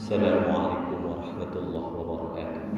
Assalamualaikum warahmatullahi wabarakatuh.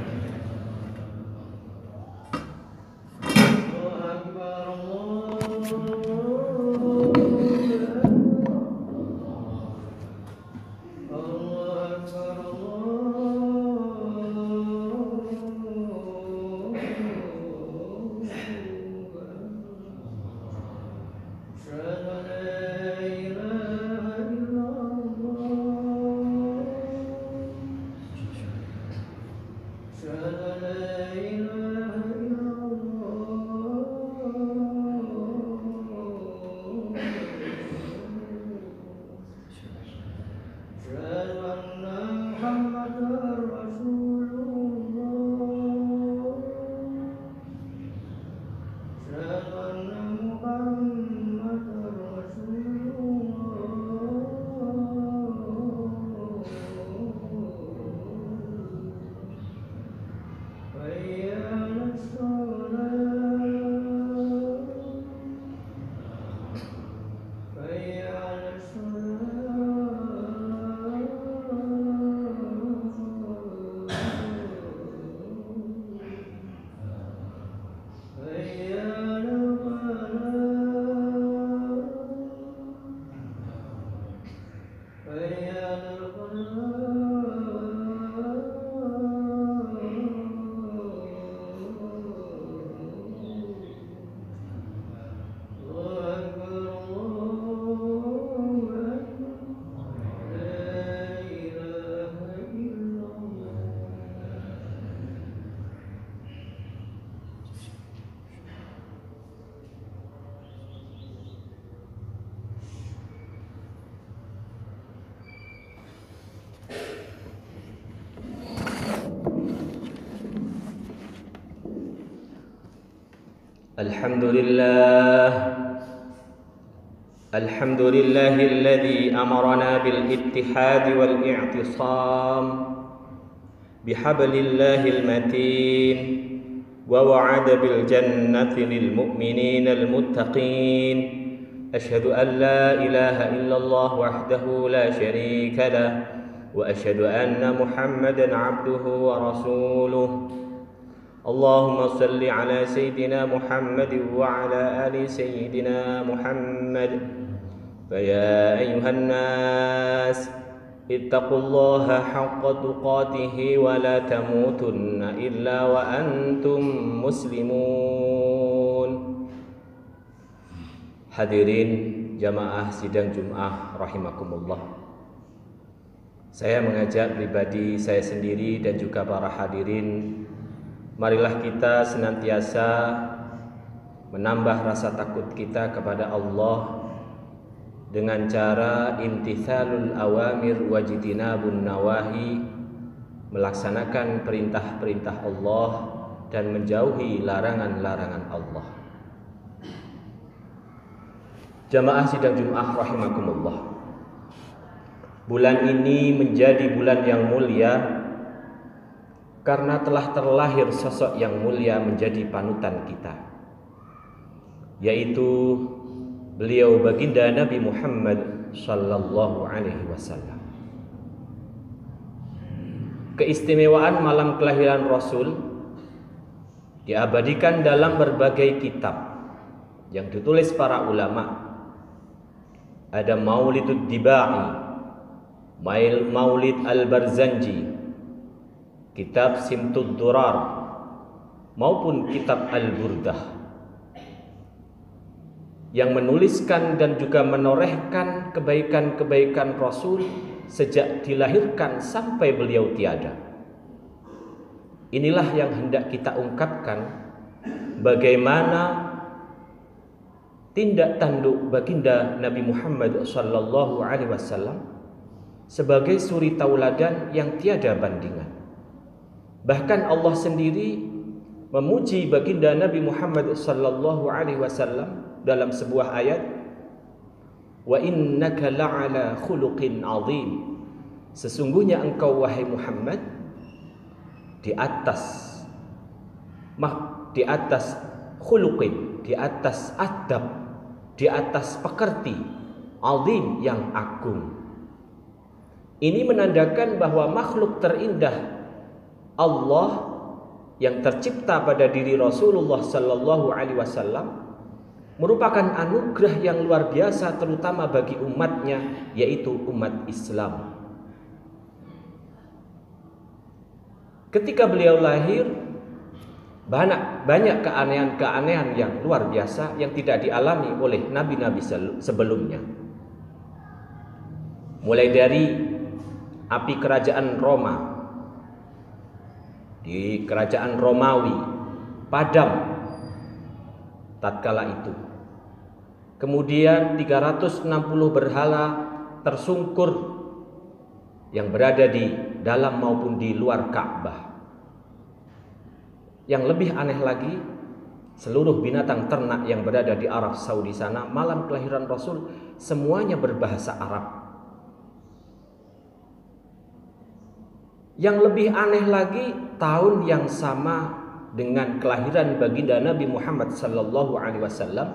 الحمد لله الذي أمرنا بالاتحاد والاعتصام بحبل الله المتين ووعد بالجنة للمؤمنين المتقين. أشهد أن لا إله إلا الله وحده لا شريك له وأشهد أن محمدا عبده ورسوله. اللهم صل على سيدنا محمد وعلى آل سيدنا محمد. فيا أيها الناس اتقوا الله حق تقاته ولا تموتن إلا وأنتم مسلمون. Hadirin jamaah sidang Jum'ah rahimakumullah. Saya mengajak pribadi saya sendiri dan juga para hadirin, marilah kita senantiasa menambah rasa takut kita kepada Allah dengan cara imtithalul awamir wajtinabun nawahi, melaksanakan perintah-perintah Allah dan menjauhi larangan-larangan Allah. Jamaah sidang Jum'ah rahimakumullah. Bulan ini menjadi bulan yang mulia karena telah terlahir sosok yang mulia menjadi panutan kita, yaitu beliau baginda Nabi Muhammad sallallahu alaihi wasallam. Keistimewaan malam kelahiran Rasul diabadikan dalam berbagai kitab yang ditulis para ulama. Ada Maulidud Dibai, Maulid Al-Barzanji, kitab Simtud Durar, maupun kitab Al-Burdah, yang menuliskan dan juga menorehkan kebaikan-kebaikan Rasul sejak dilahirkan sampai beliau tiada. Inilah yang hendak kita ungkapkan, bagaimana tindak tanduk baginda Nabi Muhammad sallallahu alaihi wasallam sebagai suri tauladan yang tiada bandingan. Bahkan Allah sendiri memuji baginda Nabi Muhammad sallallahu alaihi wasallam dalam sebuah ayat, wa innaka la'ala khuluqin azim. Sesungguhnya engkau wahai Muhammad di atas khuluqin, di atas adab, di atas pekerti azim yang agung. Ini menandakan bahwa makhluk terindah Allah yang tercipta pada diri Rasulullah sallallahu alaihi wasallam merupakan anugerah yang luar biasa terutama bagi umatnya, yaitu umat Islam. Ketika beliau lahir, banyak keanehan-keanehan yang luar biasa yang tidak dialami oleh nabi-nabi sebelumnya. Mulai dari api kerajaan Roma, di kerajaan Romawi padam tatkala itu. Kemudian 360 berhala tersungkur yang berada di dalam maupun di luar Ka'bah. Yang lebih aneh lagi, seluruh binatang ternak yang berada di Arab Saudi sana malam kelahiran Rasul semuanya berbahasa Arab. Yang lebih aneh lagi, tahun yang sama dengan kelahiran baginda Nabi Muhammad sallallahu alaihi wasallam,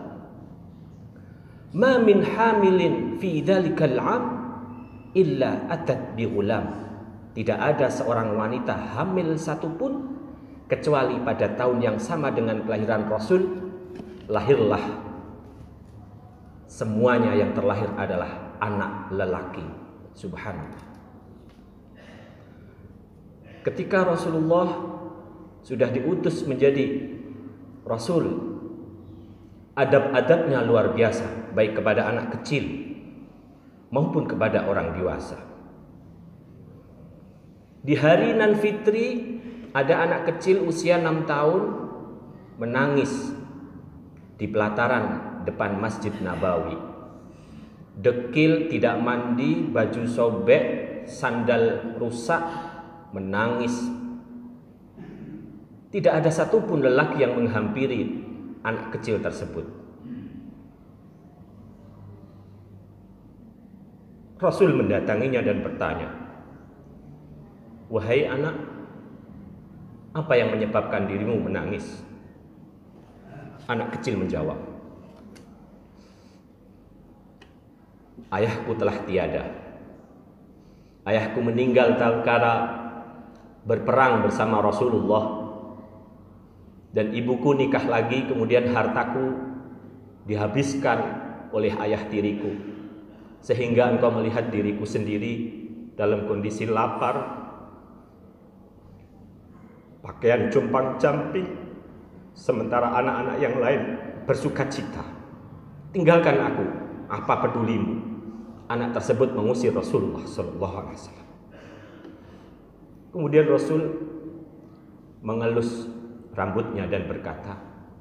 ma min hamilin fi dzalikal 'am illa atat bi ghulam. Tidak ada seorang wanita hamil satupun kecuali pada tahun yang sama dengan kelahiran Rasul lahirlah semuanya yang terlahir adalah anak lelaki. Subhanallah. Ketika Rasulullah sudah diutus menjadi Rasul, adab-adabnya luar biasa, baik kepada anak kecil maupun kepada orang dewasa. Di hari nan fitri, ada anak kecil usia 6 tahun menangis di pelataran depan Masjid Nabawi. Dekil, tidak mandi, baju sobek, sandal rusak, menangis. Tidak ada satupun lelaki yang menghampiri anak kecil tersebut. Rasul mendatanginya dan bertanya, "Wahai anak, apa yang menyebabkan dirimu menangis?" Anak kecil menjawab, "Ayahku telah tiada. Ayahku meninggal tatkala berperang bersama Rasulullah, dan ibuku nikah lagi, kemudian hartaku dihabiskan oleh ayah tiriku, sehingga engkau melihat diriku sendiri dalam kondisi lapar, pakaian compang-camping, sementara anak-anak yang lain bersuka cita. Tinggalkan aku, apa pedulimu?" Anak tersebut mengusir Rasulullah sallallahu alaihi wasallam. Kemudian Rasul mengelus rambutnya dan berkata,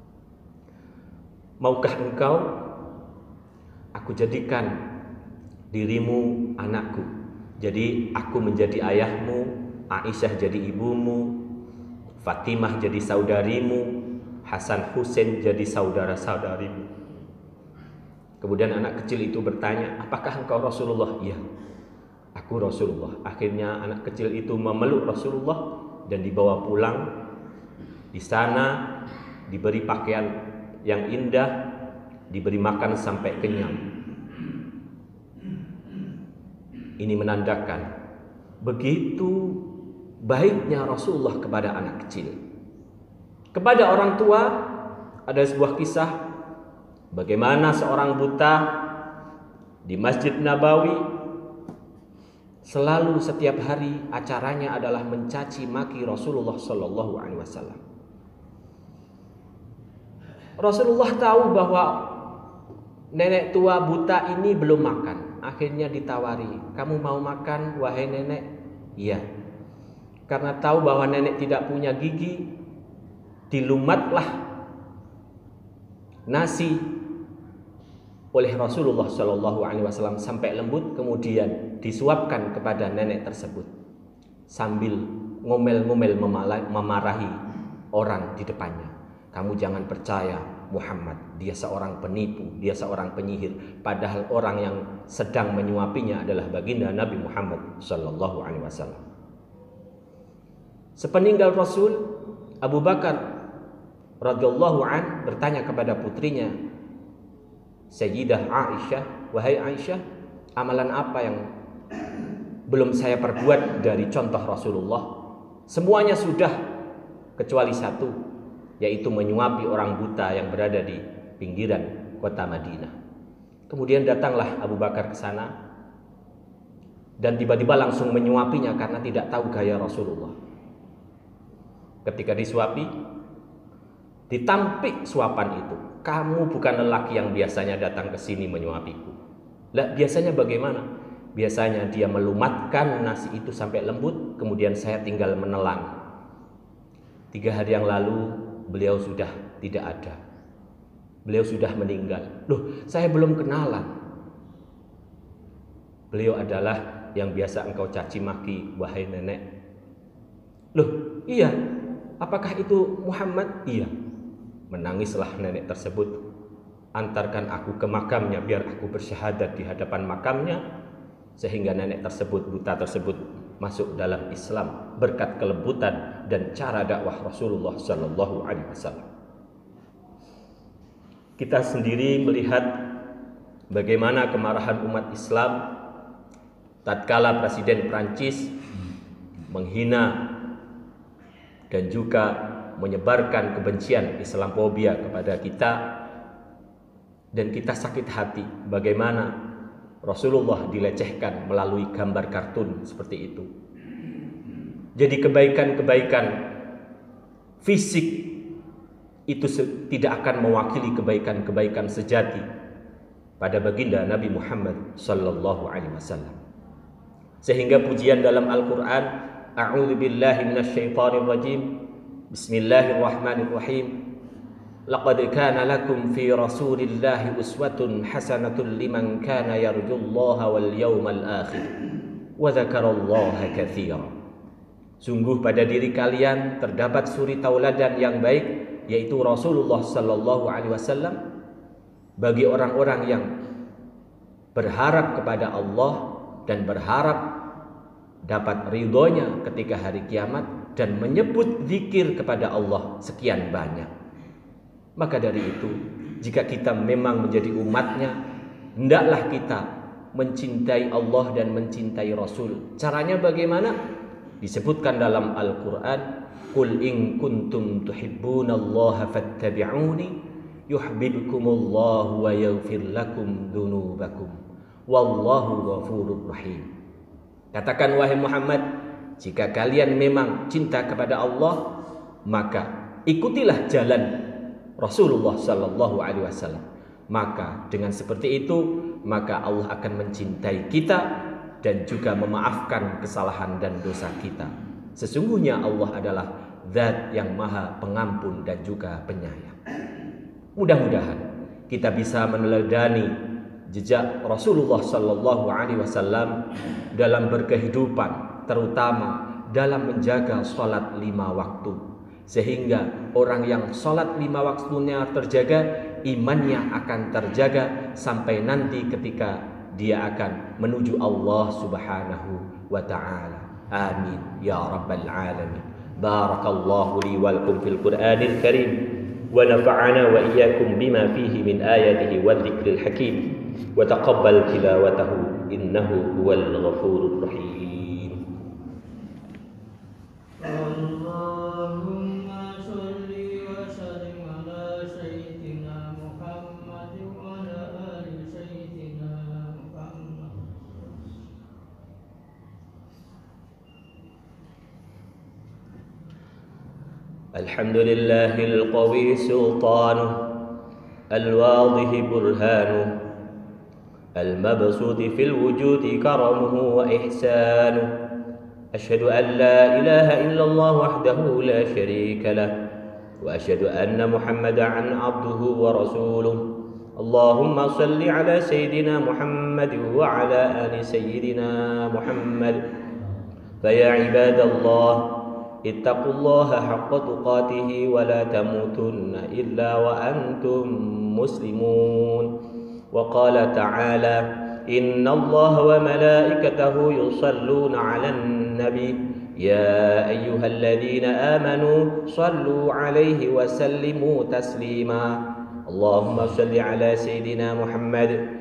"Maukah engkau aku jadikan dirimu anakku? Jadi aku menjadi ayahmu, Aisyah jadi ibumu, Fatimah jadi saudarimu, Hasan Husain jadi saudara-saudarimu." Kemudian anak kecil itu bertanya, "Apakah engkau Rasulullah?" "Iya, aku Rasulullah." Akhirnya anak kecil itu memeluk Rasulullah dan dibawa pulang. Di sana diberi pakaian yang indah, diberi makan sampai kenyang. Ini menandakan begitu baiknya Rasulullah kepada anak kecil. Kepada orang tua ada sebuah kisah bagaimana seorang buta di Masjid Nabawi selalu setiap hari acaranya adalah mencaci maki Rasulullah sallallahu alaihi wasallam. Rasulullah tahu bahwa nenek tua buta ini belum makan. Akhirnya ditawari, "Kamu mau makan wahai nenek?" "Iya." Karena tahu bahwa nenek tidak punya gigi, dilumatlah nasi oleh Rasulullah sallallahu alaihi wasallam sampai lembut, kemudian disuapkan kepada nenek tersebut sambil ngomel-ngomel memarahi orang di depannya. "Kamu jangan percaya Muhammad, dia seorang penipu, dia seorang penyihir." Padahal orang yang sedang menyuapinya adalah baginda Nabi Muhammad sallallahu alaihi wasallam. Sepeninggal Rasul, Abu Bakar radhiyallahu an bertanya kepada putrinya Sayyidah Aisyah, "Wahai Aisyah, amalan apa yang belum saya perbuat dari contoh Rasulullah. Semuanya sudah kecuali satu, yaitu menyuapi orang buta yang berada di pinggiran kota Madinah. Kemudian datanglah Abu Bakar ke sana dan tiba-tiba langsung menyuapinya karena tidak tahu gaya Rasulullah. Ketika disuapi, ditampik suapan itu. Kamu bukan lelaki yang biasanya datang ke sini menyuapiku. Lah, biasanya bagaimana? Biasanya dia melumatkan nasi itu sampai lembut, kemudian saya tinggal menelan. 3 hari yang lalu beliau sudah tidak ada. Beliau sudah meninggal. Loh, saya belum kenalan. Beliau adalah yang biasa engkau caci maki, wahai nenek. Loh, iya. Apakah itu Muhammad? Iya. Menangislah nenek tersebut. Antarkan aku ke makamnya biar aku bersyahadat di hadapan makamnya, sehingga nenek tersebut, buta tersebut, masuk dalam Islam berkat kelembutan dan cara dakwah Rasulullah Sallallahu Alaihi Wasallam. Kita sendiri melihat bagaimana kemarahan umat Islam tatkala Presiden Prancis menghina dan juga menyebarkan kebencian Islamofobia kepada kita, dan kita sakit hati bagaimana Rasulullah dilecehkan melalui gambar kartun seperti itu. Jadi kebaikan-kebaikan fisik itu tidak akan mewakili kebaikan-kebaikan sejati pada baginda Nabi Muhammad sallallahu alaihi wasallam. Sehingga pujian dalam Al-Qur'an, a'udzu billahi minasyaitonir rajim, bismillahirrahmanirrahim, laqad kana lakum fi rasulillahi uswatun hasanatun liman kana yarjullaha wal yawmal akhir wa dzakarallaha katsiran. Sungguh pada diri kalian terdapat suri tauladan yang baik, yaitu Rasulullah sallallahu alaihi wasallam, bagi orang-orang yang berharap kepada Allah dan berharap dapat ridhonya ketika hari kiamat dan menyebut zikir kepada Allah sekian banyak. Maka dari itu, jika kita memang menjadi umatnya, hendaklah kita mencintai Allah dan mencintai Rasul. Caranya bagaimana? Disebutkan dalam Al-Quran, Qul in kuntum tuhibbunallaha fattabi'uni yuhibbukumullahu wa yaghfir lakum dzunubakum wallahu ghafurur rahim. Katakan wahai Muhammad, jika kalian memang cinta kepada Allah, maka ikutilah jalan Rasulullah sallallahu alaihi wasallam. Maka dengan seperti itu, maka Allah akan mencintai kita dan juga memaafkan kesalahan dan dosa kita. Sesungguhnya Allah adalah Zat yang Maha Pengampun dan juga Penyayang. Mudah-mudahan kita bisa meneladani jejak Rasulullah sallallahu alaihi wasallam dalam berkehidupan, terutama dalam menjaga salat 5 waktu. Sehingga orang yang salat 5 waktunya terjaga, imannya akan terjaga sampai nanti ketika dia akan menuju Allah Subhanahu wa ta'ala. Amin ya rabbal alamin. Barakallahu li wa lakum fil Qur'anil Karim wa nafa'ana wa iyyakum bima fihi min ayatihi wa dzikril hakim wa taqabbal tilawatahu innahu huwal ghafurur rahim. الحمد لله القوي سلطانه الواضح برهانه المبسوط في الوجود كرمه وإحسانه أشهد أن لا إله إلا الله وحده لا شريك له وأشهد أن محمدا عبده ورسوله اللهم صل على سيدنا محمد وعلى آل سيدنا محمد فيا عباد الله اتقوا الله حق تقاته ولا تموتن إلا وأنتم مسلمون وقال تعالى إن الله وملائكته يصلون على النبي يا أيها الذين آمنوا صلوا عليه وسلموا تسليما اللهم صل على سيدنا محمد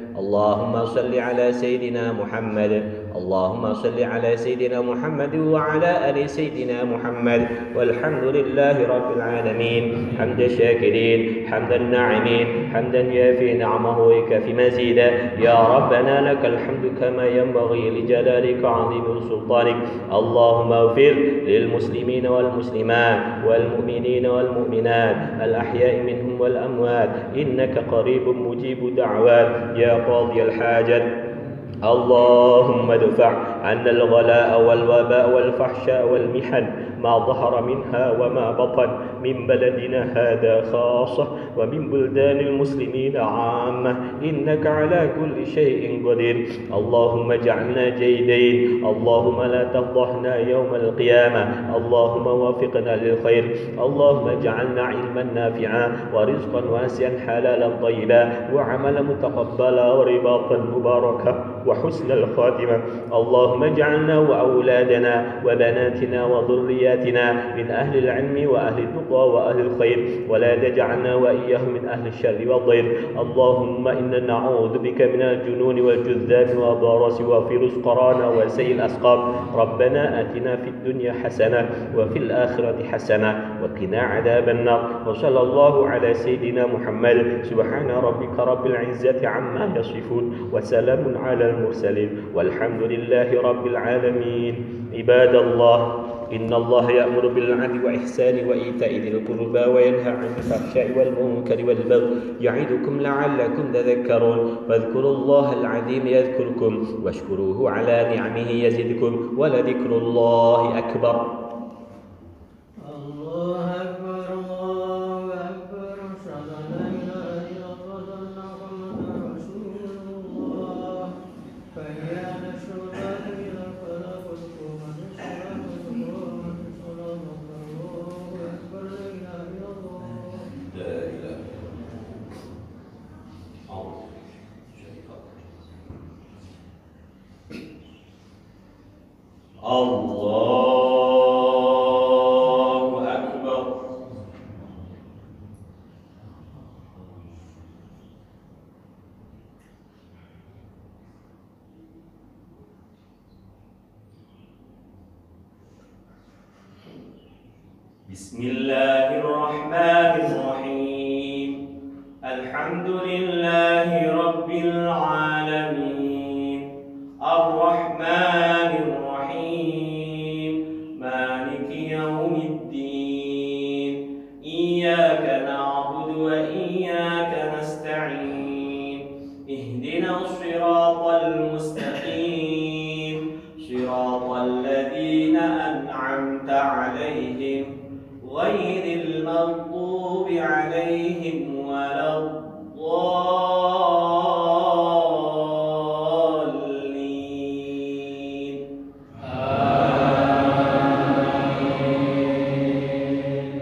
اللهم صل على سيدنا محمد اللهم صل على سيدنا محمد وعلى آل سيدنا محمد والحمد لله رب العالمين حمد الشاكرين حمد الناعمين حمدا يافي نعمه ويكافي مزيدا يا ربنا لك الحمد كما ينبغي لجلالك عظيم سلطانك اللهم اغفر للمسلمين والمسلمات والمؤمنين والمؤمنات الأحياء منهم والأموات إنك قريب مجيب دعوات يا قاضي الحاجات اللهم ادفع عنا الغلاء والوباء والفحشاء والمحن ما ظهر منها وما بطن من بلدنا هذا خاصة ومن بلدان المسلمين عامة إنك على كل شيء قدير اللهم اجعلنا جيدين اللهم لا تفضحنا يوم القيامة اللهم وفقنا للخير اللهم اجعلنا علما نافعا ورزقا واسعا حلالا طيبا وعملا متقبلا ورباطا مباركا وحسن الخاتمة اللهم اجعلنا وأولادنا وبناتنا وذرياتنا من أهل العلم وأهل التقوى وأهل الخير ولا تجعلنا وإياهم من أهل الشر والضير اللهم إنا نعوذ بك من الجنون والجذام والبرص وفيروس قرانا وسيء الأسقام ربنا آتنا في الدنيا حسنة وفي الآخرة حسنة وقنا عذاب النار وصلى الله على سيدنا محمد سبحان ربك رب العزة عما يصفون وسلام على المرسلين والحمد لله رب العالمين عباد الله إن الله يأمر بالعدل والإحسان وإيتاء ذي القربى وينهى عن الفحشاء والمنكر والبغي يعظكم لعلكم تذكرون فاذكروا الله العظيم يذكركم واشكروه على نعمه يزدكم ولذكر الله أكبر الله أكبر بسم الله الرحمن الرحيم الحمد لله رب العالمين الرحمن الرحيم مالك يوم الدين إياك نعبد وإياك نستعين اهدنا الصراط المستقيم صراط الذين أنعمت عليهم غير المغضوب عليهم ولا الضالين آمين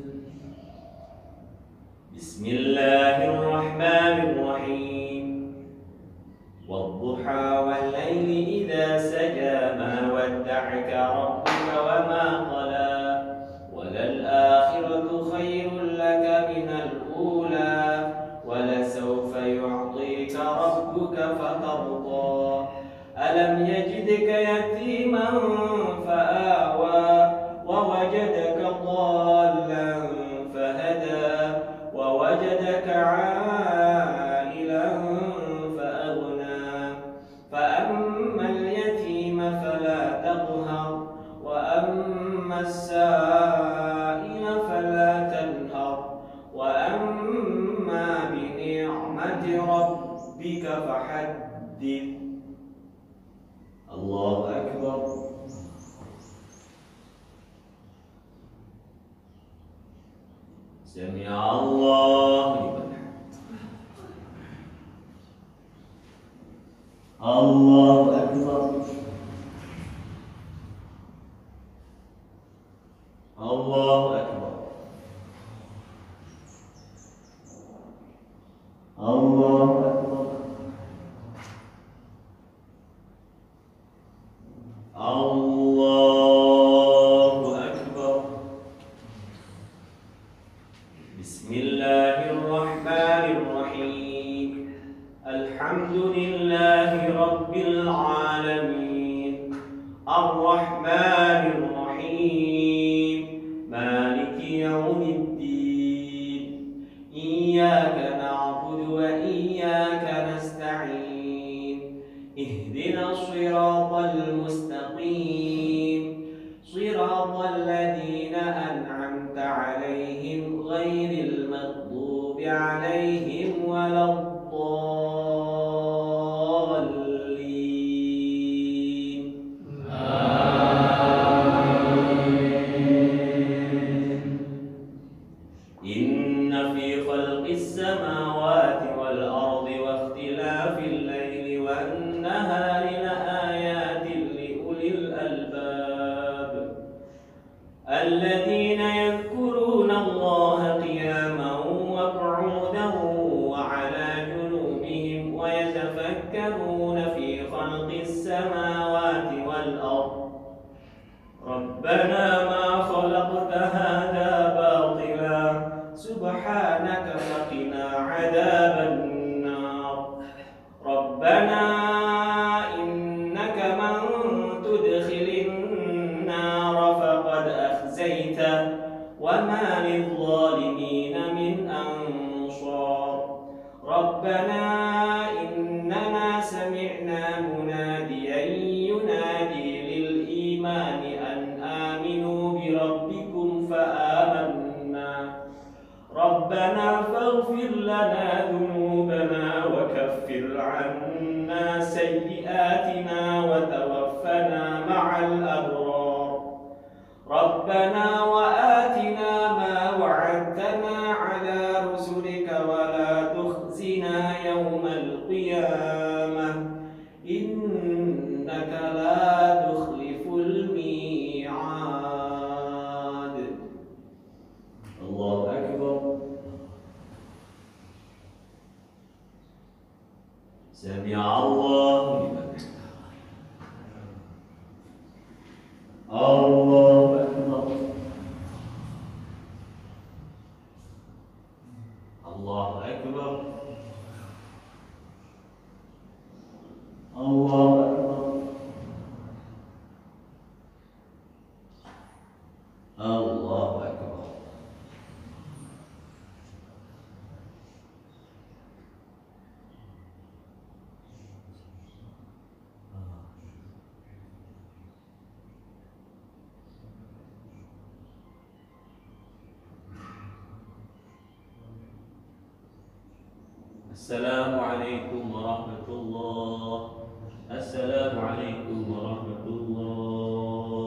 بسم الله الرحمن الرحيم والضحى والليل إذا سجى ما ودعك ربك وما قلى وللآخرة خير لك من الأولى ولسوف يعطيك ربك فترضى ألم يجدك يتيما فآوى ووجدك ضالا فهدى ووجدك عائلا فأغنى فأما اليتيم فلا تقهر وأما السائل فلا تنهر وأما بنعمة ربك فحدث الله أكبر سمع الله لمن الله أكبر الله أكبر الله أكبر الله أكبر بسم الله الرحمن الرحيم الحمد العالمين الرحمن الرحيم مالك يوم الدين إياك نعبد وإياك نستعين اهدنا الصراط المستقيم صراط الذين أنعمت عليهم غير المغضوب عليهم ولا الضالين آمين. إن في خلق السماوات والأرض واختلاف الليل والنهار لآيات لأولي الألباب الذين يذكرون الله قياما وقعودا وعلى جنوبهم ويتفكرون في خلق السماوات والأرض ربنا ما خلقت هذا باطلا سبحانك فقنا عذاب النار ربنا إنك من تدخل النار فقد أخزيته وما للظالمين من أنصار ربنا إننا سمعنا مناديا ينادي للإيمان أن آمنوا بربكم فآمنا ربنا فاغفر لنا ذنوبنا وكفر عنا سيئاتنا وتوفنا مع الأبرار ربنا وآتنا ما وعدتنا على رسلك ولا تخزنا يوم القيامة إنك لا تخلف الميعاد الله أكبر سمع الله لمن الله أكبر الله أكبر الله أكبر الله أكبر السلام عليكم ورحمة الله السلام عليكم ورحمة الله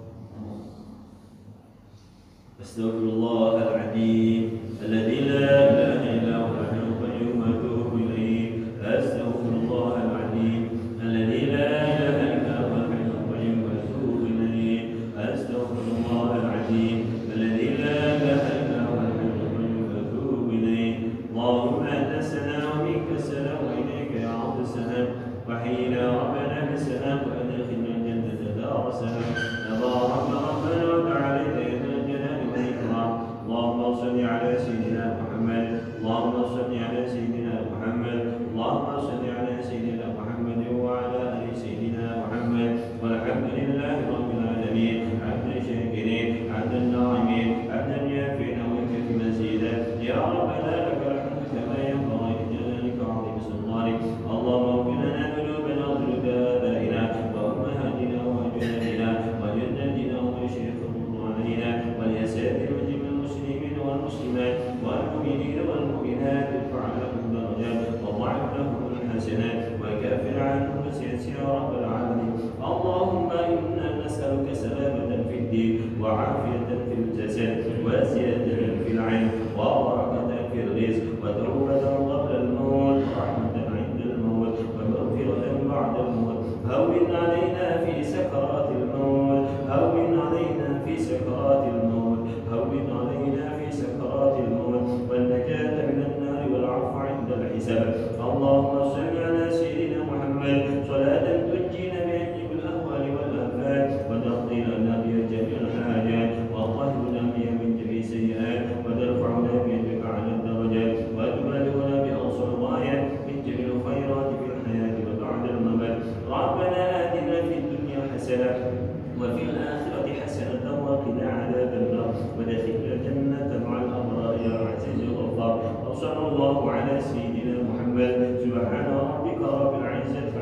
أستغفر الله العظيم الذي لا إله إلا هو الحي القيوم وأتوب إليه أستغفر الله العظيم الذي لا إله إلا هو الحي القيوم وأتوب إليه أستغفر الله العظيم الذي لا إله إلا هو الحي القيوم وأتوب إليه اللهم أنت السلام ومنك السلام وإليك يعود السلام وحينا ربنا بالسلام وأدخلنا الجنة دار السلام تبارك ربنا وتعالى يا ذا الجلال والإكرام اللهم صل على سيدنا محمد اللهم صل على سيدنا محمد اللهم صل على سيدنا محمد وعلى آل سيدنا محمد والحمد لله رب العالمين عبد الشاكرين عبد الناعمين عبد اليافين وكف مزيدا يا ربنا لك الحمد كما ينبغي لجلالك وعظيم سلطانك اللهم اغفر لنا ذنوبنا وذنوب آبائنا وأمهاتنا وأجدادنا وجداتنا ومشايخهم علينا ولأساتذة جميع المسلمين والمسلمات والمؤمنين والمؤمنات ارفع لهم درجات وضاعف لهم الحسنات وكفر عنهم السيئات يا رب العالمين اللهم إنا نسألك سلامة في الدين وعافية في الجسد وزيادة في العلم وبركة في الرزق وتوبة قبل الموت ورحمة عند الموت ومغفرة بعد الموت هون علينا في سكرات الموت هون علينا في سكرات الموت هون علينا في سكرات الموت والنجاة من النار والعفو عند الحساب اللهم صل على سيدنا محمد صلاة تنجينا ربنا آتنا في الدنيا حسنة وفي الآخرة حسنة وقنا عذاب النار وادخلنا الجنة مع الأبرار يا عزيز الغفار. وصلى الله على سيدنا محمد. سبحان ربك رب العزة